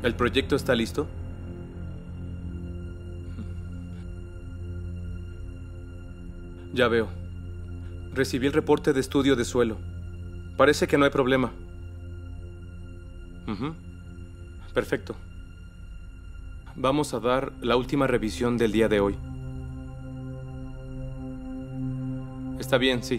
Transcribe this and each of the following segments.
¿El proyecto está listo? Ya veo. Recibí el reporte de estudio de suelo. Parece que no hay problema. Perfecto. Vamos a dar la última revisión del día de hoy. Está bien, sí.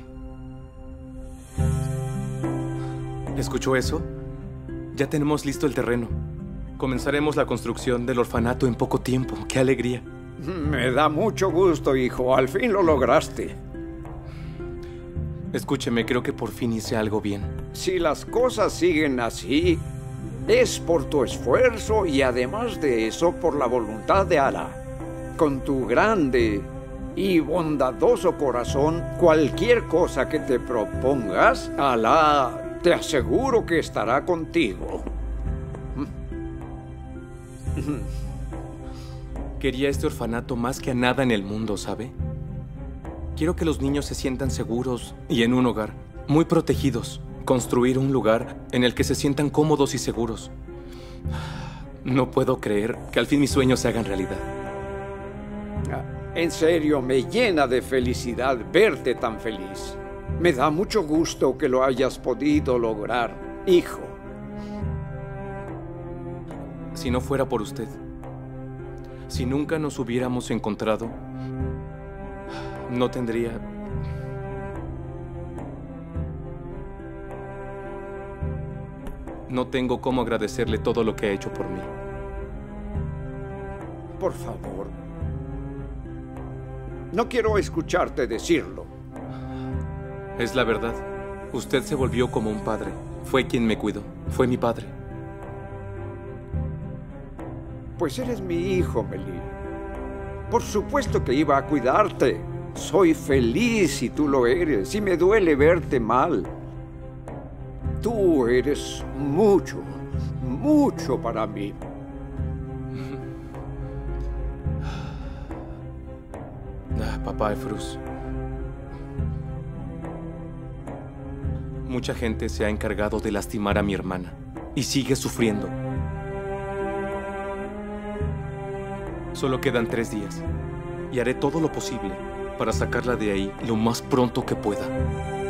¿Escuchó eso? Ya tenemos listo el terreno. Comenzaremos la construcción del orfanato en poco tiempo. ¡Qué alegría! Me da mucho gusto, hijo. Al fin lo lograste. Escúcheme, creo que por fin hice algo bien. Si las cosas siguen así, es por tu esfuerzo y además de eso, por la voluntad de Alá. Con tu grande y bondadoso corazón, cualquier cosa que te propongas, Alá te aseguro que estará contigo. Quería este orfanato más que a nada en el mundo, ¿sabe? Quiero que los niños se sientan seguros y en un hogar, muy protegidos. Construir un lugar en el que se sientan cómodos y seguros. No puedo creer que al fin mis sueños se hagan realidad. En serio, me llena de felicidad verte tan feliz. Me da mucho gusto que lo hayas podido lograr, hijo. Si no fuera por usted, si nunca nos hubiéramos encontrado, no tendría... No tengo cómo agradecerle todo lo que ha hecho por mí. Por favor. No quiero escucharte decirlo. Es la verdad. Usted se volvió como un padre. Fue quien me cuidó. Fue mi padre. Pues eres mi hijo, Melih. Por supuesto que iba a cuidarte. Soy feliz si tú lo eres y me duele verte mal. Tú eres mucho, mucho para mí. Papá Efrus. Mucha gente se ha encargado de lastimar a mi hermana y sigue sufriendo. Solo quedan 3 días y haré todo lo posible para sacarla de ahí lo más pronto que pueda.